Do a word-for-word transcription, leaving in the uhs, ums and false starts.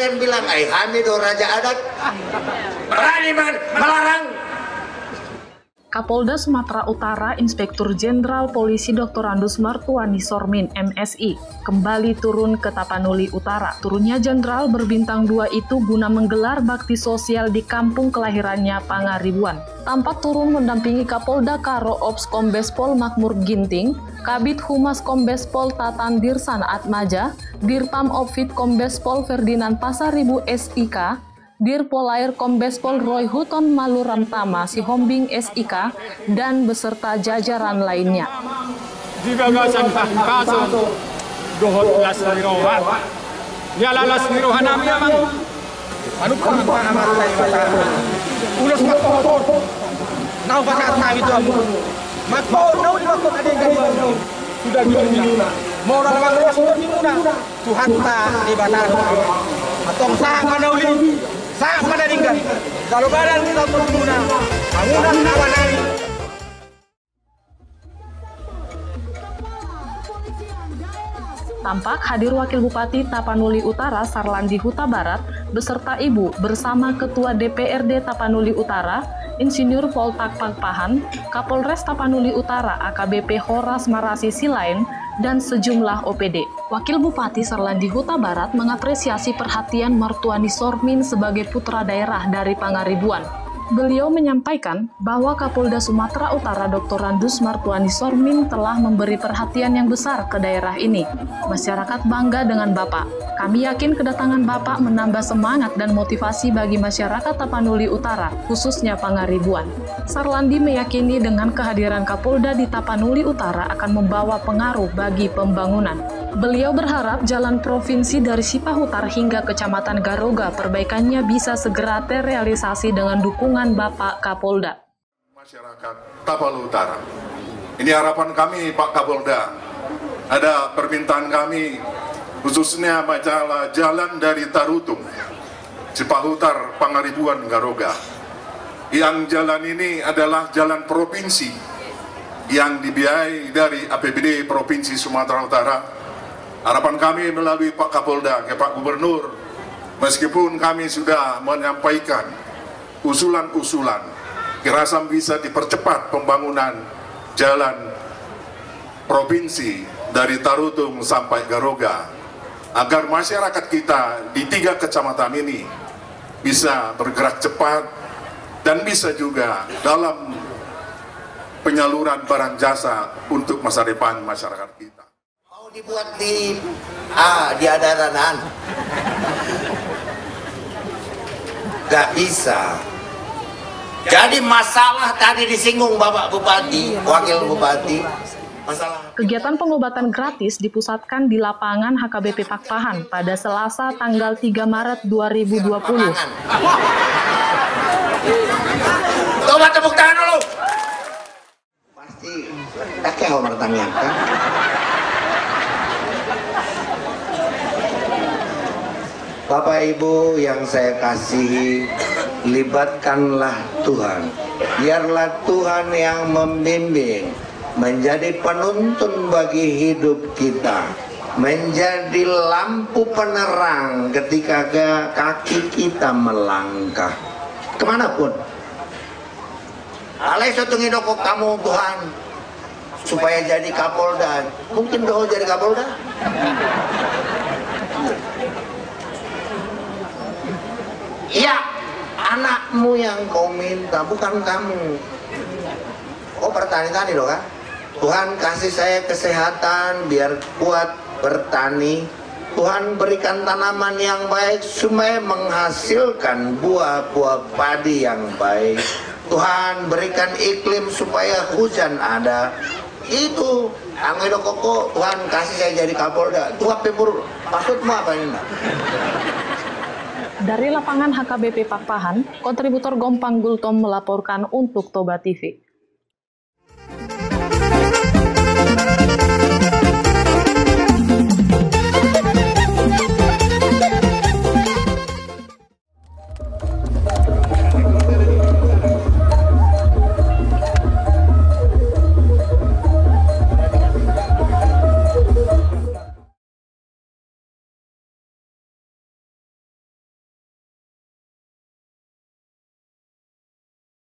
kalian bilang, "Ai kami do raja adat." Berani melarang. Kapolda Sumatera Utara Inspektur Jenderal Polisi Doktor Andus Martuani Sormin M S I kembali turun ke Tapanuli Utara. Turunnya Jenderal berbintang dua itu guna menggelar bakti sosial di kampung kelahirannya Pangaribuan. Tampak turun mendampingi Kapolda Karo Ops Kombes Pol Makmur Ginting, Kabid Humas Kombes Pol Tatan Dirsan Atmaja, Dirpam Opfit Kombes Pol Ferdinand Pasaribu S I K, Dir Polair Kombes Pol Roy Huton Maluram Tama Sihombing S I K, dan beserta jajaran lainnya. Di gagasan kaso dohot las nirohan. Ya lalas nirohan nami amang. Anu pa amat tayo mata. Ulos magpohot. Nau bakat na itu amu. Magpohot nau di bakot ada yang gani. Sudah gila. Mau orang luas sudah gila. Tuhan tak di batas. Atong sa kanauli. Sa madaringgan. Kalau badan kita berguna. Bangunan kawanari. Tampak hadir Wakil Bupati Tapanuli Utara Sarlandi Huta Barat beserta Ibu bersama Ketua D P R D Tapanuli Utara, Insinyur Poltak Pagpahan, Kapolres Tapanuli Utara A K B P Horas Marasi Silain, dan sejumlah O P D. Wakil Bupati Sarlandi Huta Barat mengapresiasi perhatian Martuani Sormin sebagai putra daerah dari Pangaribuan. Beliau menyampaikan bahwa Kapolda Sumatera Utara Doktor Andus Martuani Sormin telah memberi perhatian yang besar ke daerah ini. Masyarakat bangga dengan Bapak. Kami yakin kedatangan Bapak menambah semangat dan motivasi bagi masyarakat Tapanuli Utara, khususnya Pangaribuan. Sarlandi meyakini dengan kehadiran Kapolda di Tapanuli Utara akan membawa pengaruh bagi pembangunan. Beliau berharap jalan provinsi dari Sipahutar hingga Kecamatan Garoga perbaikannya bisa segera terrealisasi dengan dukungan Bapak Kapolda. Masyarakat Tapanuli Utara, ini harapan kami Pak Kapolda. Ada permintaan kami khususnya masalah jalan dari Tarutung, Sipahutar, Pangaribuan, Garoga. Yang jalan ini adalah jalan provinsi yang dibiayai dari A P B D Provinsi Sumatera Utara. Harapan kami melalui Pak Kapolda ke Pak Gubernur, meskipun kami sudah menyampaikan usulan-usulan, kira-kira bisa dipercepat pembangunan jalan provinsi dari Tarutung sampai Garoga, agar masyarakat kita di tiga kecamatan ini bisa bergerak cepat dan bisa juga dalam penyaluran barang jasa untuk masa depan masyarakat kita. Dibuat di ah di Adaranan gak bisa. Jadi masalah tadi disinggung Bapak Bupati, Wakil Bupati, masalah kegiatan pengobatan gratis dipusatkan di lapangan H K B P Pakpahan pada Selasa tanggal tiga Maret dua ribu dua puluh. Coba tepuk tangan dulu. Pasti kakek mau bertanya kan? Bapak Ibu yang saya kasihi, libatkanlah Tuhan. Biarlah Tuhan yang membimbing, menjadi penuntun bagi hidup kita, menjadi lampu penerang ketika kaki kita melangkah kemanapun. Alai sotungi doko kamu Tuhan supaya jadi Kapolda. Mungkin doa jadi Kapolda. Iya, anakmu yang kau minta, bukan kamu. Oh bertani-tani loh kan? Tuhan kasih saya kesehatan biar kuat bertani. Tuhan berikan tanaman yang baik supaya menghasilkan buah-buah padi yang baik. Tuhan berikan iklim supaya hujan ada. Itu angin koko Tuhan kasih saya jadi Kapolda. Tuhan pemur maksudmu apa ini? Dari lapangan H K B P Pakpahan, kontributor Gompang Gultom melaporkan untuk Toba T V.